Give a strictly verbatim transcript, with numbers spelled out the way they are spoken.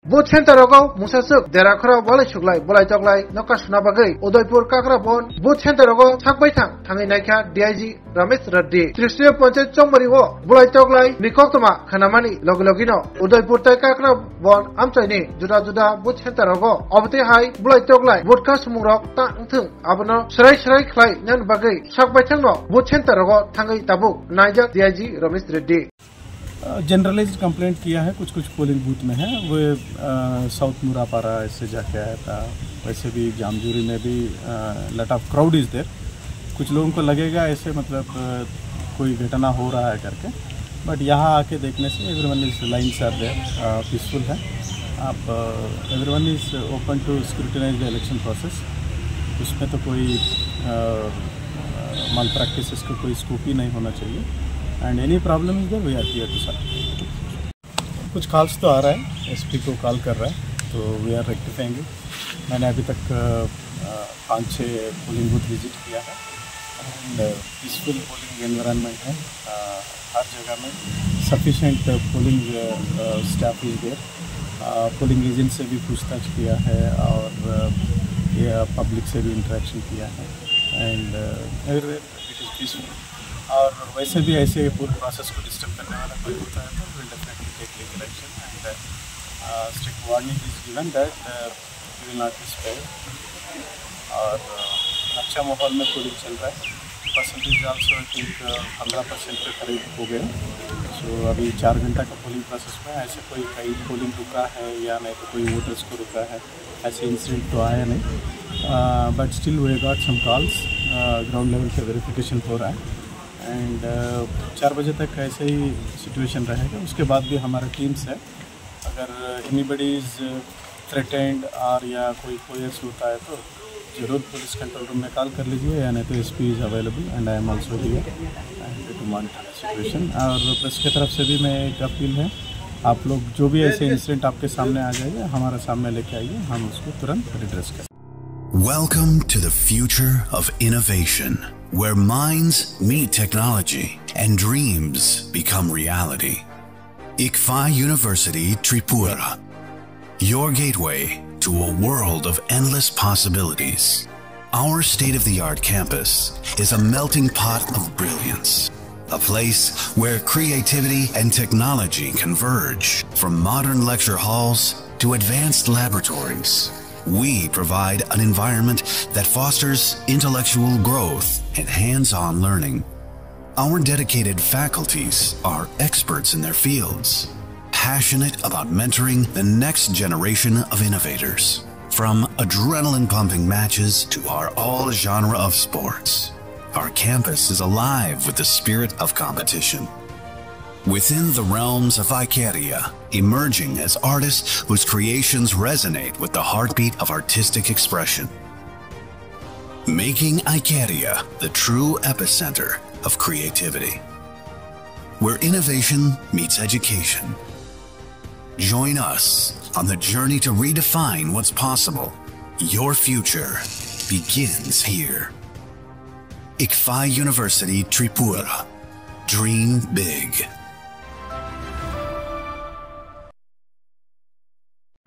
Both center rogo musasuk derakra wala chuklai bolai toklai nokashna bagai Udaipur kakra bon both center rogo thakbai thang thangai naikha D I G Ramesh Reddy Trishya Panchayat Chongmari wo bolai toklai mikoktoma khanamani logilogino Udaipur tai kakra bon amchaini juda juda both center rogo obte hai bolai toklai vodka sumurok ta thung abono shrai shrai khlai nan bagai sakbai thangno both center rogo thangai tabu naija D I G Ramesh Reddy generalised complaint किया है, कुछ कुछ polling booth में है। वो south मुरापारा ऐसे जाके आया था, वैसे भी जामजूरी में भी लट ऑफ क्राउड इज़ देयर। कुछ लोगों को लगेगा ऐसे मतलब आ, कोई घटना हो रहा है करके, बट यहाँ आके देखने से everyone is lines are there, peaceful है। आप everyone is open to scrutinise the election process. उसमें तो कोई माल प्रैक्टिस का कोई स्कोप ही नहीं होना चाहिए। And any problem is there we are here to solve. कुछ कॉल्स तो आ रहा है, एसपी को कॉल कर रहा है, तो वी आर रेक्टिफाइंग। मैंने अभी तक पाँच छः पोलिंग बूथ विजिट किया है एंड पीसफुल पोलिंग एनवायरनमेंट है। हर जगह में sufficient polling staff is there. Polling agent से भी पूछताछ किया है और पब्लिक से भी इंटरेक्शन किया है and everywhere it is peaceful. और वैसे भी ऐसे पूरे प्रोसेस को डिस्टर्ब करने वाला कोई होता है तो will definitely take legal action and strict warning is given that we will not be spared. और अच्छा माहौल में पोलिंग चल रहा है। परसेंटेज ऑल्सो आई थिंक पंद्रह परसेंट के करीब हो गए। सो अभी चार घंटा का पोलिंग प्रोसेस में ऐसे कोई कहीं पोलिंग रुका है या नहीं तो कोई वोटर्स को रुका है, ऐसे इंसिडेंट तो आया नहीं। But still we got some calls, ground level पे वेरिफिकेशन हो रहा है एंड uh, चार बजे तक ऐसे ही सिचुएशन रहेगा। उसके बाद भी हमारा टीम्स है, अगर एनीबडी इज़ थ्रेटेंड और या कोई कोयर्स होता है तो जरूर पुलिस कंट्रोल रूम में कॉल कर लीजिए, या नहीं तो SP is available and I am also here and to monitor the situation. और प्रेस की तरफ से भी मैं एक अपील है, आप लोग जो भी ऐसे इंसिडेंट आपके सामने आ जाएगा हमारे सामने लेके आइए, हम उसको तुरंत एड्रेस करें। Welcome to the future of innovation, where minds meet technology and dreams become reality. I C F A University Tripura, your gateway to a world of endless possibilities. Our state-of-the-art campus is a melting pot of brilliance, a place where creativity and technology converge. From modern lecture halls to advanced laboratories, we provide an environment that fosters intellectual growth and hands-on learning. Our dedicated faculties are experts in their fields, passionate about mentoring the next generation of innovators. From adrenaline-pumping matches to our all-genre of sports, our campus is alive with the spirit of competition. Within the realms of Icaria, emerging as artists whose creations resonate with the heartbeat of artistic expression. Making Icaria the true epicenter of creativity, where innovation meets education. Join us on the journey to redefine what's possible. Your future begins here. I C F A University Tripura. Dream big.